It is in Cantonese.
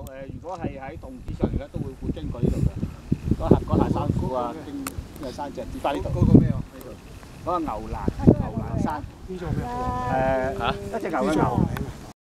如果係喺洞子上嚟咧，都會經過呢度嘅。嗰下山虎啊，經呢個山脊跌翻呢度。嗰個咩啊？呢度。嗰個牛欄山。呢座咩？一隻牛嘅牛。